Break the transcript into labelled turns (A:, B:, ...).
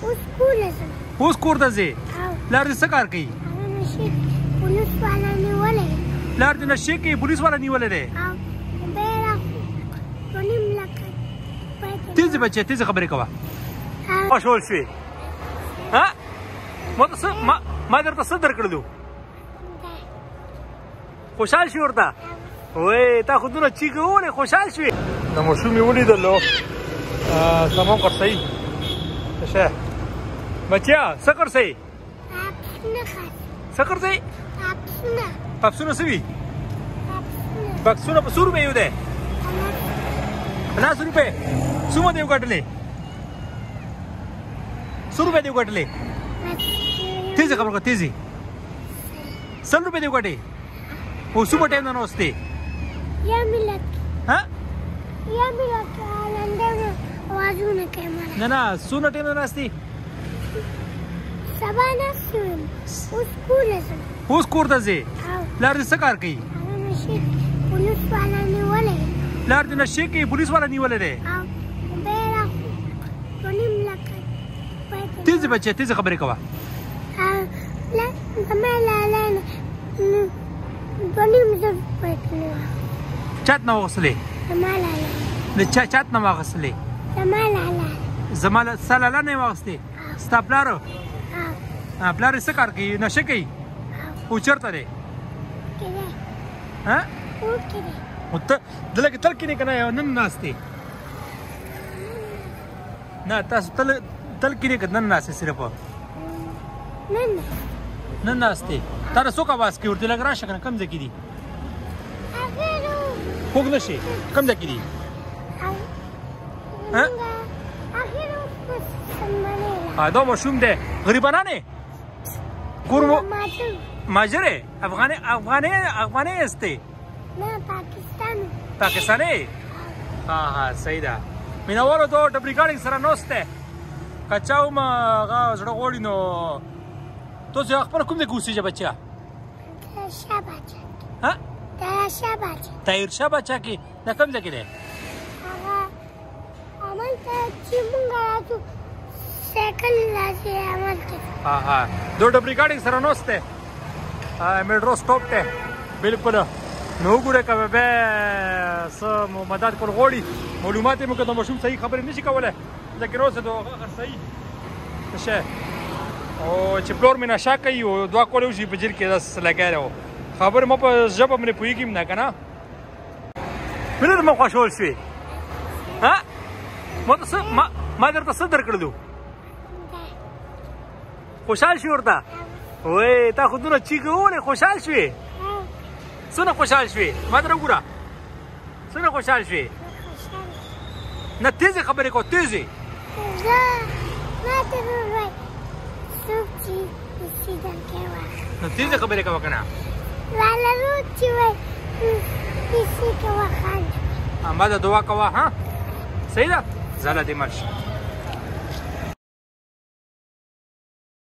A: اوس کور ته ځې لار دې څه کار کوي لار دې نشې کوي پولیس والا نیولی دی تیزې بچې تیزې خبرې کوه خوشحال شوې ما درته څه درکړلو خوشحال شوې ورته وای تا خو دونه چیغې وولې خوشحال شوې د ماشوم یې ولیدلو سامان قرصوي شه بچیا څه قرصوي څه قرصوي پاپسونه څه وي پاپسونه په څو روپۍ یو دی 50 روپۍ څومره دې وګټلې څو روپۍ دې وګټلې تیزې خبره کوه تیزې 100 روپۍ دې وګټې او څومره ټایم نه ناستې نه نه څومره ټایم نه ناستې اوس کور ته ځې لار دې څه کار کوي لار دې نشې کوي پولیس والا نیولی دی تیزې بچې تیزې خبرې کوه چات نه واخیستلې د چات نه واخیستلې زما ستا لالا نه یې واخیستې ستا پلار پلار یې څه کار کوي نشه کوي او چېرته دی دلته کې تل کینې که نه نن ناستې نه تاسو تل کینې که نن ناستې صرف نن ناستې تا نه څوک اواز کوي ورته لږ راشه که نه کوم ځای کې دي کوږ نه شي کوم ځای کې دي دا ماشوم دی غریبانان یې کور مهاجر یې افغانۍ هستی پاکستانی ها صحیح ده مینهوالو ته ډبرې ګاډۍ سره ناست دی که چا هم هغه زړه غواړي نو تاسو خپله کوم ځای کې اوسېږئ بچیا طاهرشاه باچا کې دا کوم ځای کې دی دو ډبرې ګاډۍ سره ناست دی میټرو سټاپ دی بلکل نو وګورئ که بیا څه مدد کول غواړي معلومات یې مو که د ماشوم صحیح خبرې نشي کولی لیکن اوس د هغه صحیح څه شی او چې پلور مې نشه کوي او دوه کول وشي په جیل کې داسې لګی دی خبرې ما په ژبه باندې پوهېږم نه که نه مینه ته ما خوشحال شوې ما درته څه درکړلو خوشحال شوې ورته وای تا خو دونه چیغې وولې خوشحال شوې څونه خوشحال شوې ما ته وګوره څونه خوشحال شوې نه تیزې خبرې کوه تیزې نو تیزې خبرې کوه که نه ما ته دعا کوه ها صحیح ده ځاله دې مړ شي